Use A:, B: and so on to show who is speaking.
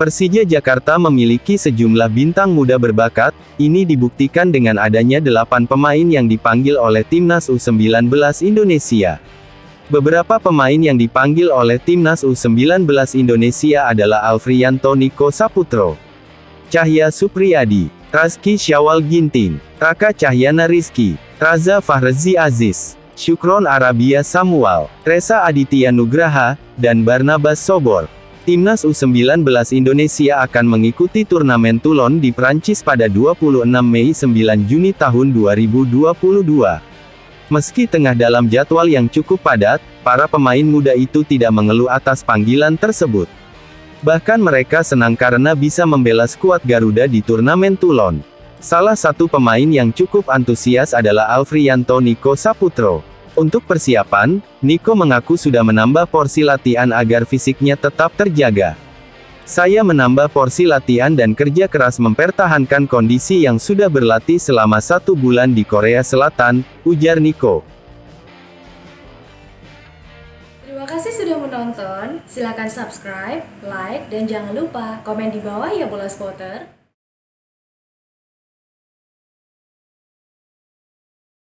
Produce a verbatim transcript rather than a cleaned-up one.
A: Persija Jakarta memiliki sejumlah bintang muda berbakat, ini dibuktikan dengan adanya delapan pemain yang dipanggil oleh Timnas U sembilan belas Indonesia. Beberapa pemain yang dipanggil oleh Timnas U sembilan belas Indonesia adalah Alfriyanto Niko Saputro, Cahya Supriyadi, Razky Syawal Ginting, Raka Cahyana Rizky, Raza Fahrezi Aziz, Syukron Arabia Samuel, Reza Aditya Nugraha, dan Barnabas Sobor. Timnas U sembilan belas Indonesia akan mengikuti turnamen Toulon di Prancis pada dua puluh enam Mei sampai sembilan Juni tahun dua ribu dua puluh dua. Meski tengah dalam jadwal yang cukup padat, para pemain muda itu tidak mengeluh atas panggilan tersebut. Bahkan mereka senang karena bisa membela skuad Garuda di turnamen Toulon. Salah satu pemain yang cukup antusias adalah Alfriyanto Niko Saputro. Untuk persiapan, Niko mengaku sudah menambah porsi latihan agar fisiknya tetap terjaga. Saya menambah porsi latihan dan kerja keras mempertahankan kondisi yang sudah berlatih selama satu bulan di Korea Selatan, ujar Niko.
B: Terima kasih sudah menonton, silakan subscribe, like, dan jangan lupa komen di bawah ya Bola Spotter.